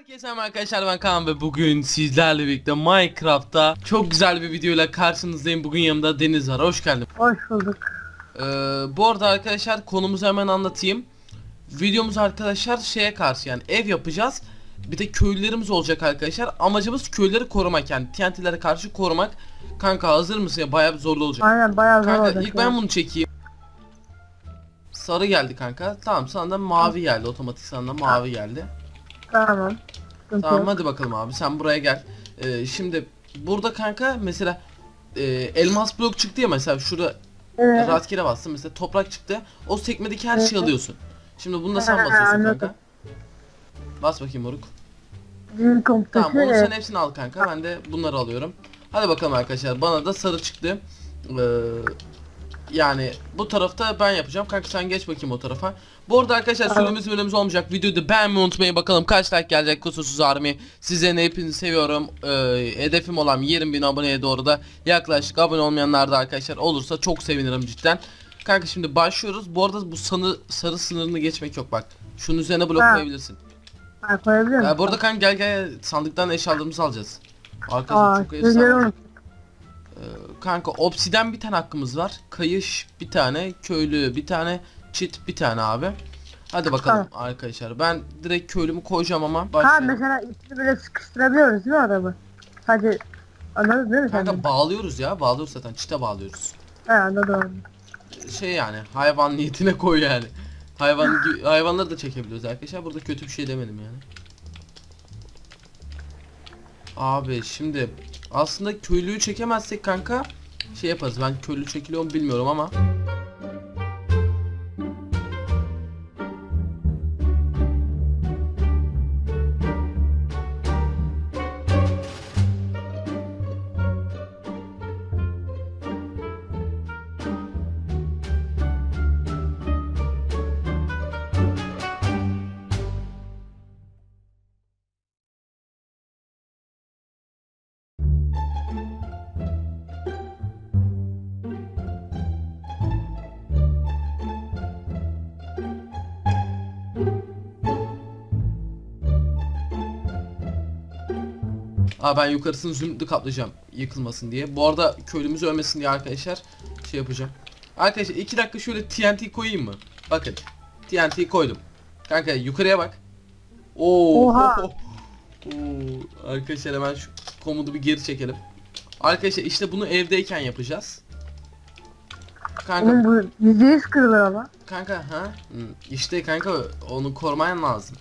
Herkese merhaba arkadaşlar, ben Kaan ve bugün sizlerle birlikte Minecraft'ta çok güzel bir videoyla karşınızdayım. Bugün yanımda Deniz var. Hoş geldin. Hoş bulduk. Bu arada arkadaşlar konumuzu hemen anlatayım. Videomuz arkadaşlar şeye karşı, yani ev yapacağız. Bir de köylülerimiz olacak arkadaşlar. Amacımız köyleri korumak, yani TNT'lere karşı korumak. Kanka hazır mısın ya? Bayağı bir zorlu olacak. Aynen bayağı zor Kanka olacak. ilk ben bunu çekeyim. Sarı geldi kanka. Tamam, sana da mavi geldi. Otomatik sana da mavi geldi. Tamam. Tamam hadi bakalım abi, sen buraya gel. Şimdi burada kanka mesela elmas blok çıktı ya, mesela şurada Evet. rastgele bastın, mesela toprak çıktı. O sekmedeki her şeyi Evet. alıyorsun. Şimdi bunu da sen Ha, basıyorsun anladım. kanka. Bas bakayım moruk. Bizim komutası. Tamam, onu sen hepsini al kanka, ben de bunları alıyorum. Hadi bakalım arkadaşlar, bana da sarı çıktı. Yani bu tarafta ben yapacağım kanka, sen geç bakayım o tarafa. Bu arada arkadaşlar Tamam. süremiz olmayacak, videoyu da beğenmeyi unutmayın. Bakalım kaç like gelecek kusursuz army. Sizlerin hepinizi seviyorum. Hedefim olan 20.000 aboneye doğru da yaklaşık. Abone olmayanlar da arkadaşlar olursa çok sevinirim cidden. Kanka şimdi başlıyoruz. Bu arada bu sarı sınırını geçmek yok bak. Şunun üzerine blok koyabilirsin. Ha, koyabilir miyim? Bu arada kanka gel sandıktan eşyalarımızı alacağız. Arkadaşlar Aa, çok sözleri efsane. unut. Kanka obsiden bir tane hakkımız var. Kayış bir tane, köylü bir tane, çit bir tane abi. Hadi bakalım arkadaşlar. Ben direkt köylümü koyacağım ama Ha, başlayalım. mesela içini böyle sıkıştırabiliyoruz değil mi adamı? Sadece anladın değil mi sen? Kanka bağlıyoruz ya. Bağlıyoruz zaten. Çite bağlıyoruz. He, anladım. Şey yani hayvan niyetine koy yani. Hayvanları da çekebiliyoruz arkadaşlar. Burada kötü bir şey demedim yani. Abi şimdi aslında köylüyü çekemezsek kanka şey yaparız. Ben köylü çekiliyor mu bilmiyorum ama. Ben yukarısını zümrütlü kaplayacağım yıkılmasın diye. Bu arada köylümüz ölmesin diye arkadaşlar şey yapacağım. Arkadaşlar 2 dakika şöyle TNT koyayım mı? Bakın TNT koydum. Kanka yukarıya bak. Oo. Oha. Oo. Arkadaşlar hemen şu komodu bir geri çekelim. Arkadaşlar işte bunu evdeyken yapacağız. Kanka Onun bu %100 kırılır ama. kanka işte kanka onu koruman lazım.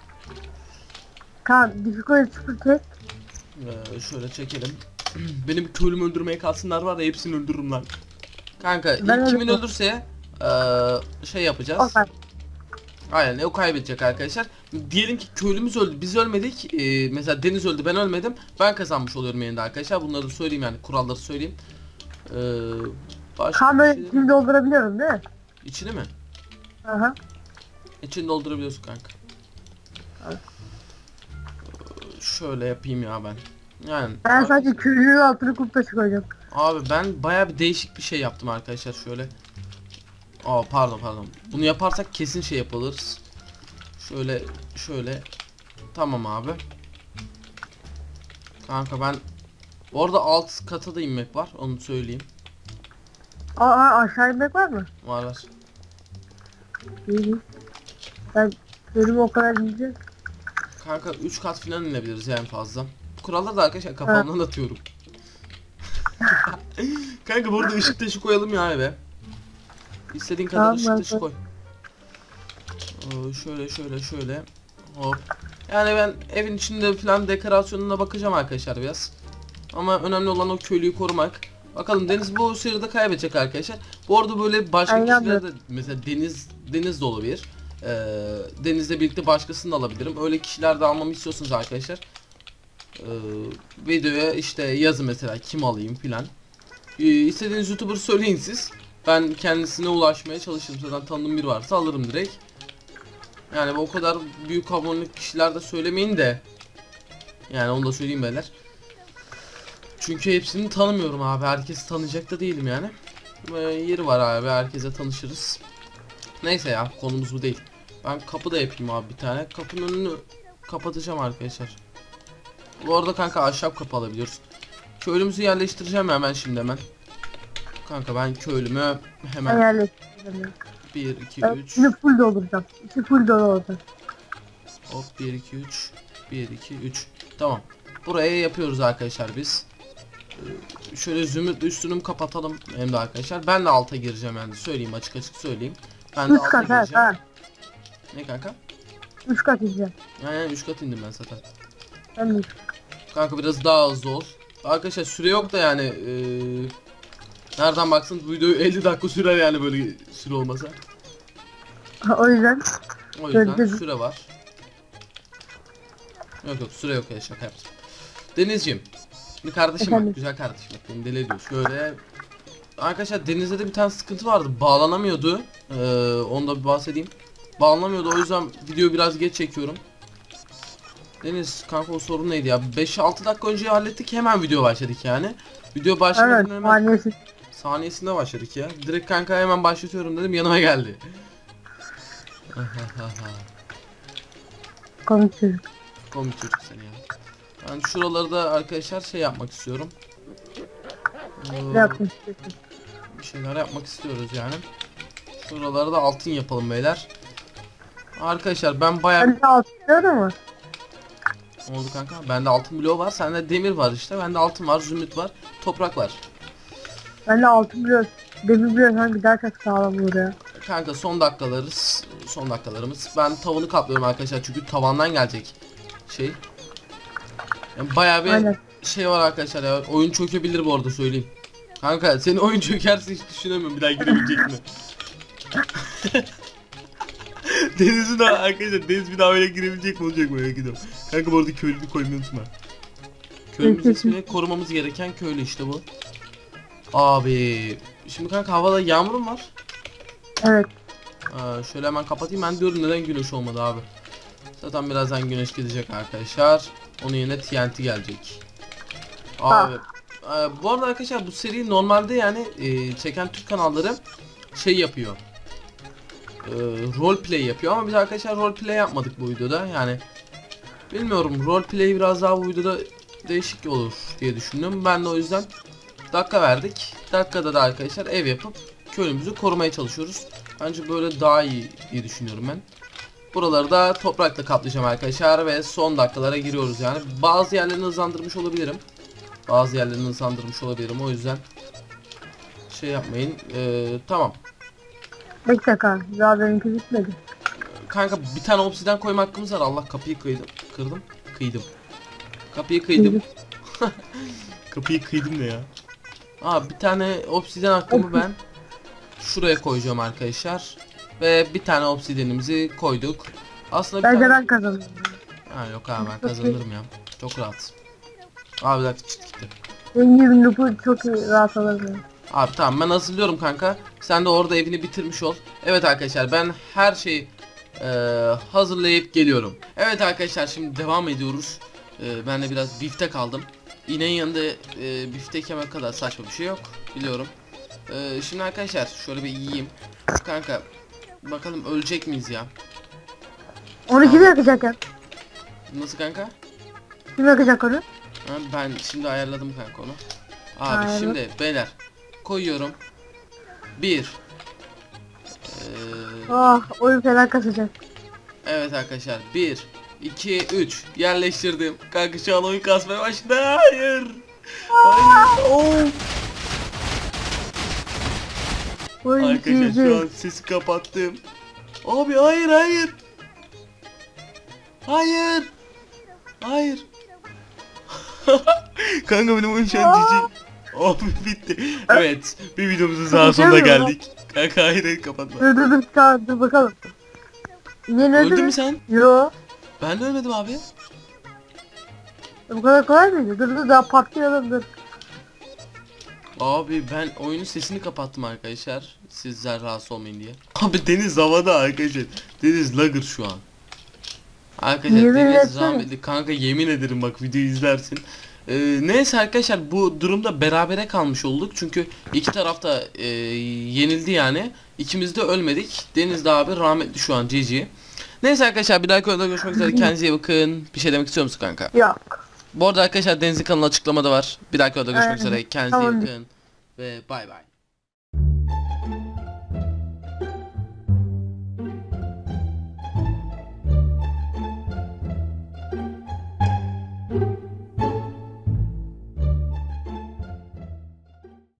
Kan difficulty 0 çek. Şöyle çekelim. Benim köylümü öldürmeye kalsınlar var ya, hepsini öldürürüm lan. Kanka Ben ilk kimin öldüm. ölürse şey yapacağız. Okay. Aynen o kaybedecek arkadaşlar. Diyelim ki köylümüz öldü, biz ölmedik. Mesela Deniz öldü, ben ölmedim. Ben kazanmış oluyorum yerinde arkadaşlar. Bunları da söyleyeyim, yani kuralları söyleyeyim. Başka Kan bir böyle şey- içini doldurabiliyorum değil mi? İçini mi? Aha. İçini doldurabiliyorsun kanka. Evet. Şöyle yapayım ya ben. Yani Ben sadece köylünün altını kum taşı koyacağım. abi ben baya bir değişik bir şey yaptım arkadaşlar şöyle. Pardon. Bunu yaparsak kesin şey yapılırız. Şöyle. Tamam abi. Kanka ben orada alt kata da inmek var, onu söyleyeyim. Aa, aşağı inmek var mı? Var. İyi. Ben bölümü o kadar gideceğim. Kanka 3 kat falan inebiliriz en fazla. Kuralları da arkadaşlar kafamdan atıyorum. Kanka burada ışık taşı koyalım ya eve. İstediğin kadar Tamam, ışık ben taşı koy. Şöyle. Hop. Yani ben evin içinde falan dekorasyonuna bakacağım arkadaşlar biraz. Ama önemli olan o köylüyü korumak. Bakalım Deniz bu sırada kaybedecek arkadaşlar. Bu arada böyle başka Aynen kişiler de mesela Deniz de olabilir. Deniz'le birlikte başkasını da alabilirim. Öyle kişiler de almamı istiyorsunuz arkadaşlar. Videoya işte yazın mesela kim alayım filan. İstediğiniz YouTuber söyleyin siz. Ben kendisine ulaşmaya çalışırım. Zaten tanıdığım biri varsa alırım direkt. Yani o kadar büyük abonelik kişiler de söylemeyin de. Yani onu da söyleyeyim beyler. Çünkü hepsini tanımıyorum abi. Herkesi tanıyacak da değilim yani. Yeri var abi, herkese tanışırız. Neyse ya, konumuz bu değil. Ben kapı da yapayım abi bir tane. Kapının önünü kapatacağım arkadaşlar. Bu arada kanka ahşap kapı alabiliyoruz. Köylümüzü yerleştireceğim hemen şimdi hemen. Kanka ben köylümü hemen Yerleştirdim. 1 2 Ben 3 şimdi full dolduracağım. İçi full dolu olacak. hop 1 2 3 1 2 3 tamam. Buraya yapıyoruz arkadaşlar biz. Şöyle zümrüt üstünü kapatalım hem de arkadaşlar. Ben de alta gireceğim yani söyleyeyim açık açık söyleyeyim. Ben de 3 alta kat ha. gireceğim. Ha. Ne kanka? 3 kat izleyeceğim. Yani 3 kat indim ben zaten. Ben de Kanka biraz daha hızlı ol. Arkadaşlar süre yok da yani nereden baksan bu video 50 dakika sürer yani böyle süre olmasa. o yüzden O yüzden Dedim. süre var. Yok yok süre yok ya şaka yaptım. Denizciğim. Şimdi kardeşim Efendim? bak güzel kardeşim bak beni deli ediyor. Şöyle arkadaşlar denizde de bir tane sıkıntı vardı. Bağlanamıyordu. Onu da bir bahsedeyim. Bağlanamıyordu o yüzden videoyu biraz geç çekiyorum. Deniz kanka o sorun neydi ya? 5-6 dakika önce hallettik hemen video başladık yani. Video başlamadan evet hemen saniyesi. saniyesinde başladık ya. Direkt kanka hemen başlatıyorum dedim yanıma geldi. Komik çocuk. Komik çocuk seni ya. Ben şuraları da arkadaşlar şey yapmak istiyorum. Ne yaptın istiyorsun? Bir şeyler yapmak istiyoruz yani. Şuraları da altın yapalım beyler. Arkadaşlar ben bayağı... Ben de altın ama. Ne oldu kanka? Bende altın bloğu var. Sende demir var işte. Bende altın var, zümrüt var, toprak var. Ben de altın biliyoruz. Demir biliyoruz hangi daha çok sağlam olur ya. Kanka son dakikalarız. Son dakikalarımız. Ben tavanı kaplıyorum arkadaşlar çünkü tavandan gelecek şey. Yani bayağı bir Aynen. şey var arkadaşlar ya. Oyun çökebilir bu arada söyleyeyim. Kanka senin oyun çökerse hiç düşünemiyorum bir daha girebilecek mi? Deniz'in daha arkadaşlar Deniz bir daha öyle girebilecek mi olacak mı öyle gidiyorum. Kanka bu arada köylünü koymayı unutma. Köylümüz ismini korumamız gereken köylü işte bu. Abi şimdi kanka havada yağmur mu var? Evet. Şöyle hemen kapatayım ben diyorum neden güneş olmadı abi. Zaten birazdan güneş gidecek arkadaşlar. Onun yerine TNT gelecek. Abi. Bu arada arkadaşlar bu seri normalde yani çeken Türk kanalları şey yapıyor. Roleplay yapıyor ama biz arkadaşlar roleplay yapmadık bu videoda yani. Bilmiyorum roleplay biraz daha bu videoda değişik olur diye düşündüm. Ben de o yüzden dakika verdik. Dakikada da arkadaşlar ev yapıp köylümüzü korumaya çalışıyoruz. Bence böyle daha iyi diye düşünüyorum ben. Buraları da toprakla kaplayacağım arkadaşlar ve son dakikalara giriyoruz yani. Bazı yerlerini hızlandırmış olabilirim. Bazı yerlerini hızlandırmış olabilirim o yüzden şey yapmayın. Tamam. 5 dakika. Daha benimki bitmedi. Kanka bir tane obsiden koyma hakkımız var. Allah kapıyı kıydım. Kapıyı kıydım. Kapıyı kıydım ne ya? Bir tane obsiden hakkımı ben şuraya koyacağım arkadaşlar. Ve bir tane obsidenimizi koyduk. Aslında bir Bence tane... ben kazandım. Yok abi ben kazanırım ya. Çok rahat. Abi bir dakika çıktı gitti. Benim gibi noob'u çok iyi rahat alırım. Abi tamam ben hazırlıyorum kanka. Sen de orada evini bitirmiş ol. Evet arkadaşlar ben her şeyi hazırlayıp geliyorum. Evet arkadaşlar şimdi devam ediyoruz. Ben de biraz biftek aldım. İneğin yanında biftek yemek kadar saçma bir şey yok. Biliyorum. Şimdi arkadaşlar şöyle bir yiyeyim. Kanka bakalım ölecek miyiz ya? Onu kim yakacak ya? Nasıl kanka? Kim yakacak onu? Ben şimdi ayarladım kanka onu. Abi Ayarladım. şimdi beyler koyuyorum. 1 Oyun fena kasacak. Evet arkadaşlar 1 2 3 yerleştirdim. Kanka şu an oyun kasmaya başladı. Hayır. Hayır. Oyun Arkadaşlar şu an sesi kapattım. Abi hayır hayır. Hayır. Hayır. Kanka benim oyun şu an cici. Abi bitti. Evet bir videomuzun daha sonuna geldik. Kanka hayır kapatma. Dur bakalım. Yine Öldün mü sen? Yo. Ben de ölmedim abi. Bu kadar kolay mıydı? Dur daha patlayalım dur. Abi ben oyunun sesini kapattım arkadaşlar. Sizler rahatsız olmayın diye. Abi Deniz havada arkadaşlar. Deniz lagır şu an. Arkadaşlar Yemin Deniz etsene. rahmetli kanka yemin ederim bak videoyu izlersin. Neyse arkadaşlar bu durumda berabere kalmış olduk. Çünkü iki tarafta yenildi yani. İkimiz de ölmedik. Deniz de abi rahmetli şu an GG. Neyse arkadaşlar, bir dahaki videoda görüşmek üzere. Kendinize iyi bakın. Bir şey demek istiyor musun kanka? Yok. Bu arada arkadaşlar, Deniz'in kanalı açıklamada var. Bir dahaki videoda görüşmek Aynen. üzere. Kendinize iyi Tamam. bakın. Ve bay bay.